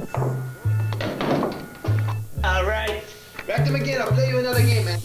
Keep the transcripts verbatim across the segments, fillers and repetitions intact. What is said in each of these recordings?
All right. Back them again. I'll play you another game, man.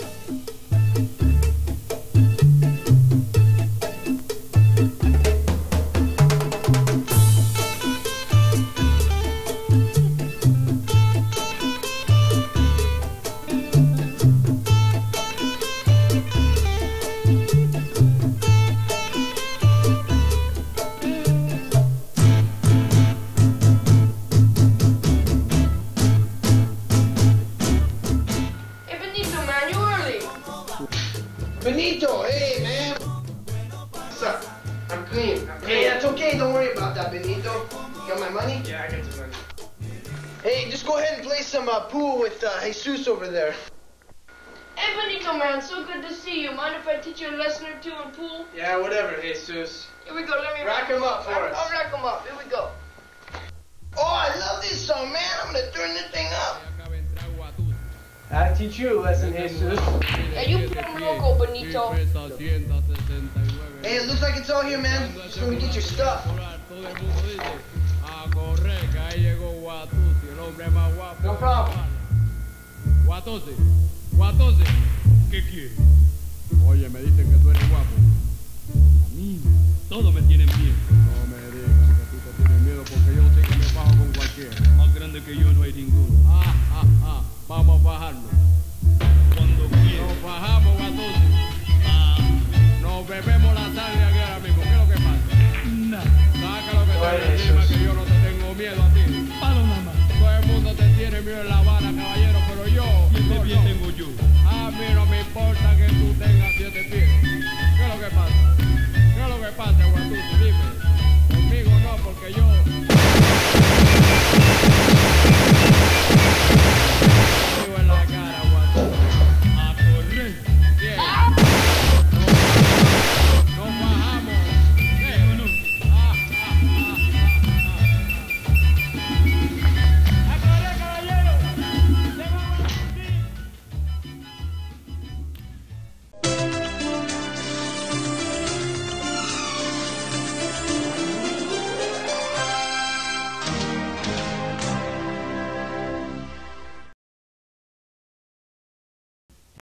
Bonito, hey man. What's up? I'm clean. I'm clean. Hey, that's okay. Don't worry about that, Bonito. You got my money? Yeah, I got your money. Hey, just go ahead and play some uh, pool with uh, Jesus over there. Hey, Bonito, man. So good to see you. Mind if I teach you a lesson or two in pool? Yeah, whatever, Jesus. Here we go. Let me rack him up for I'll, us. I'll rack him up. Here we go. Oh, I love this song, man. I'm gonna turn this thing up. I'll teach you a lesson, Jesus. Hey, you put him loco, Bonito. Hey, it looks like it's all here, man. Just let me get your stuff. No problem. Guatose, Guatose, ¿qué quieres? Oye, me dicen que tú eres guapo. A mí, todos me tienen miedo. No me digas que tú te tienes miedo porque yo sé que me bajo con cualquiera. Más grande que yo no hay ninguno. Ah, ah, ah, vamos a bajarlo. Cuando quieras. Nos bajamos, Guatose. Ah, nos bebemos la sangre aquí ahora mismo. ¿Qué es lo que pasa? Nada. Saca lo que te encima que yo no te tengo miedo a ti. Palo nada más. Todo el mundo te tiene miedo en La Habana, caballero, pero yo... Siete pies no. Tengo yo. A mí no me importa que tú tengas siete pies. ¿Qué es lo que pasa? ¿Qué es lo que pasa, Guatuse? Dime. Conmigo no, porque yo